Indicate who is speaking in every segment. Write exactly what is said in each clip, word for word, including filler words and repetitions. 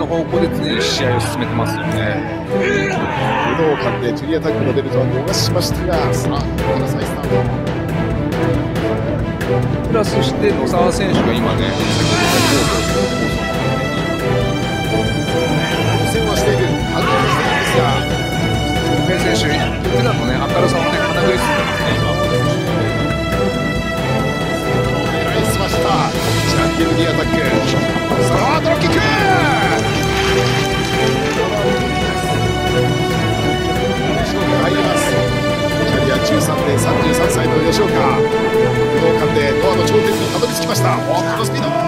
Speaker 1: 方向で常に試合を進めてますよね。
Speaker 2: 武道館でジュニアタッグのベルトは逃しましたが、さあここから再スタート。
Speaker 1: プラスして野沢選手が今ね、
Speaker 2: 予選はしている、反応しているんですが、
Speaker 1: 小平選手、普段のね、明るさをね、かなぐりすぎてますね、今。
Speaker 2: 狙いすました。チャンピオンにアタック。さあ、ドロッキック。入ります。キャリアじゅうさんねん、さんじゅうさんさいの吉岡。武道館でドアの頂点にたどり着きました。おっとスピード。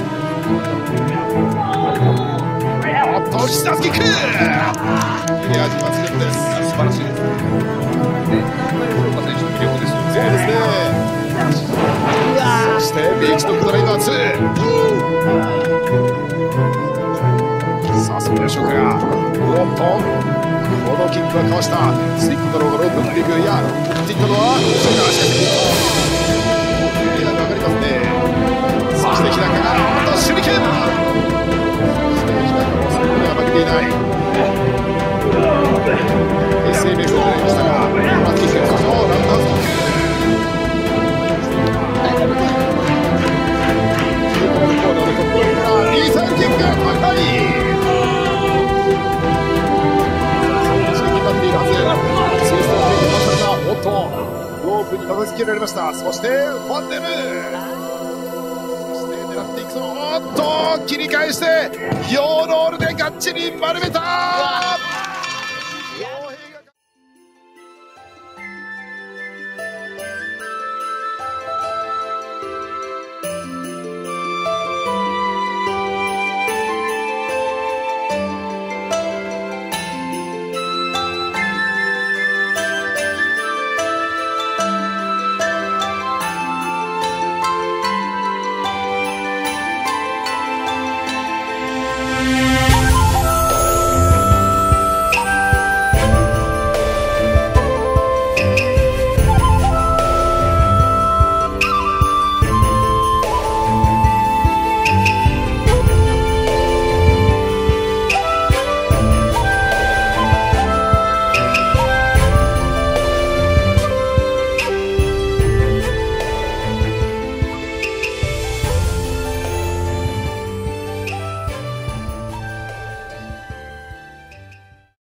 Speaker 2: おっと必殺キック。切れ味抜群です。
Speaker 1: 素晴らしいですね。で、福岡選手の魅力ですよね。
Speaker 2: そうですね。そしてビーチドッグドライバーツー。さあその吉岡がおっとこのキックはかわした。スイットドローがロープっていく。いや打っていったのは吉岡。しかしエラーが上がりますね。そして日高がおっと手裏剣。そして日高もそこには負けていない。 エスエムエフ を狙いましたがランキック、そうそうランダースキック。コーナーのトップローからミサイルキックが高い。決まっているはず。ツーストーンで飛ばされた。おっとロープに叩きつけられました。そしてファンデム。そして狙っていくぞ。おっと切り返してヨーロールでがっちり丸めた。